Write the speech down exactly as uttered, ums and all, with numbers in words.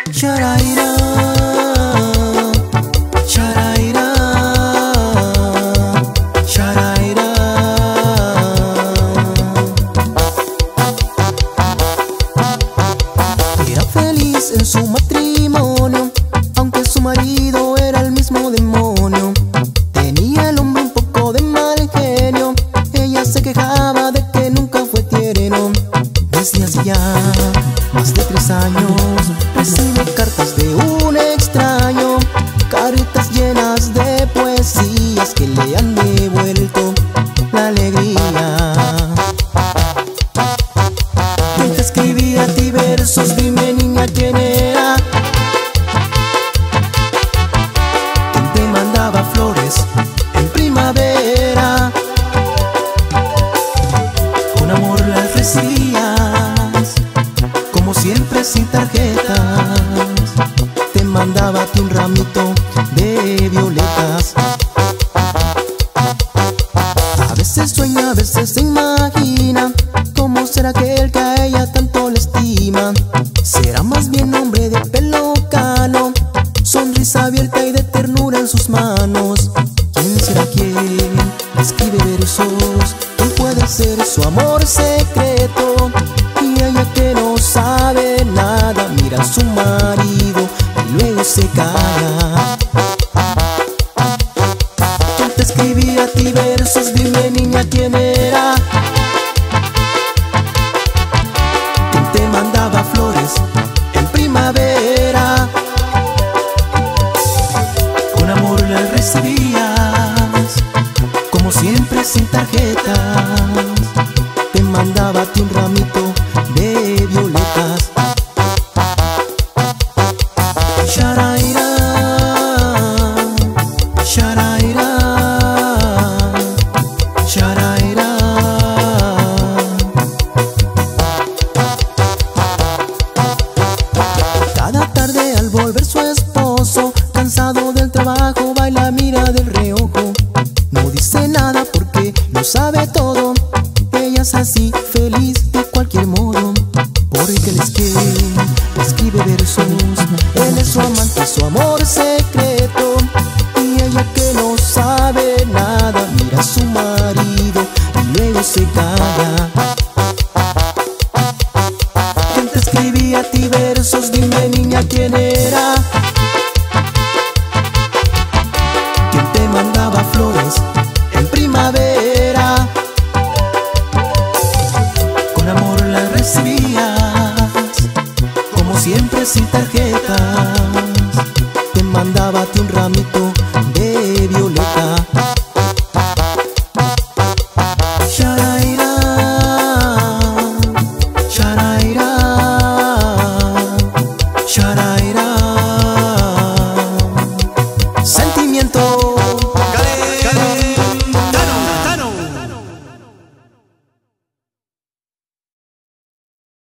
Sharaira, sharaira, sharaira. Era feliz en su matrimonio, aunque su marido era el mismo demonio. Tenía el hombre un poco de mal genio, ella se quejaba de que nunca fue tierno. Desde hace ya más de tres años recibe cartas de un extraño, cartas llenas de poesías que le han devuelto la alegría. ¿Quién te escribía a ti versos? Dime, niña, ¿quién era? ¿Quién te mandaba flores en primavera? Con amor las recibías, como siempre sin tarjetas. Te mandaba a ti un ramito de violetas. A veces sueña, a veces se imagina cómo será aquel que a ella tanto le estima. Será más bien hombre de pelo cano, sonrisa abierta y de ternura en sus manos. ¿Quién será quien escribe versos? ¿Quién puede ser su amor secreto? Y ella que no sabe nada mira a su marido y luego se calla. ¿Quién te escribía a ti versos? Dime, niña, ¿quién era? ¿Quién te mandaba flores en primavera? Con amor las recibías, como siempre sin tarjetas. Te mandaba a ti un ramito de violetas. Sharaira, sharaira, sharaira. Cada tarde al volver su esposo, cansado del trabajo, va y la mira del reojo. No dice nada porque lo sabe todo. Ella es así, feliz de cualquier modo, porque él es quien le escribe versos. Él es su amante, su amor secreto. Y ella que no sabe nada mira a su marido y luego se calla. ¿Quién te escribía a ti versos? Dime, niña, ¿quién era? ¿Quién te mandaba flores en primavera? Con amor las recibías, como siempre sin tarjeta.